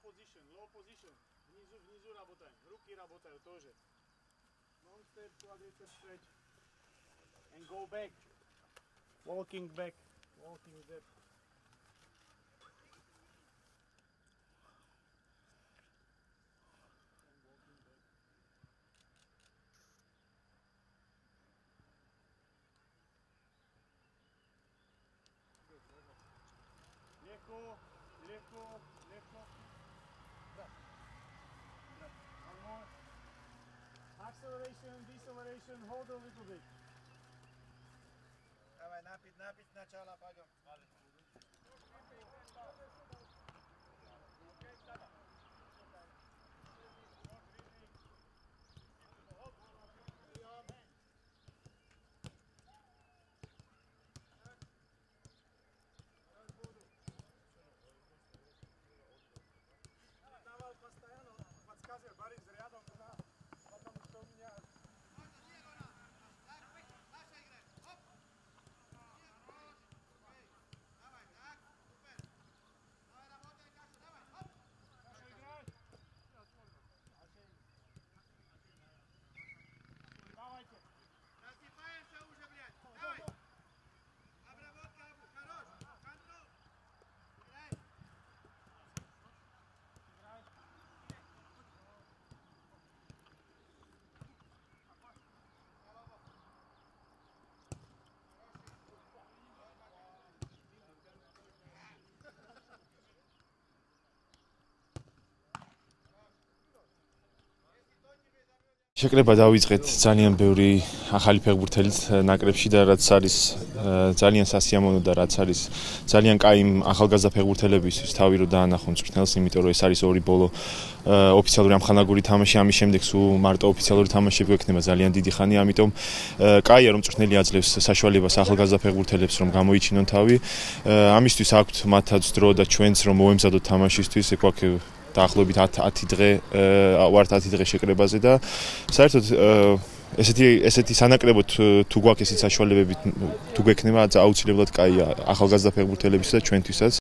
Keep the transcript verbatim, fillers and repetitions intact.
position, low position. Внизу, внизу работаем. Руки работают тоже. Long step, quadricep stretch. And go back. Walking back. Walking back. Легко, легко, легко. One more. Acceleration, deceleration, hold a little bit. Давай, напить, напить сначала, пойдем. Давай постоянно подсказывай, Борис, рядом туда, потому что у меня... Давайте. Насыпаемся уже, блядь. Давай. Обработка, хорош. Контрол. Играй. Играй. შეკრება დავიწყეთ ძალიან ბევრი ახალი ფეხბურთელით ნაკრებში და რაც არის ძალიან სასიამოვნო და რაც არის ძალიან კაი ახალგაზრდა ფეხბურთელებისთვის თავი რო დაანახონ მწვრთნელს, იმიტომ რომ ეს არის ორი ბოლო ოფიციალური ამხანაგური თამაში, ამის შემდეგ სულ მარტო ოფიციალური თამაშები გვექნება ძალიან დიდი ხანი, ამიტომ კაია რომ მწვრთნელი აძლევს საშუალებას ახალგაზრდა ფეხბურთელებს რომ გამოიჩინონ თავი. ამისთვის აქვთ მათაც დრო და ჩვენც რომ მოემზადოთ თამაშისთვის, ეგ გვაქვს დაახლოებით ათი დღე ვართ ათი დღე შეკრებაზე და საერთოდ ესეთი ესეთი სანაკრებო თუ გვაქვს ესეთი საშუალებები თუ გვექნება აუცილებლად კაია ახალგაზრდა ფეხბურთელებისთვის და ჩვენთვისაც.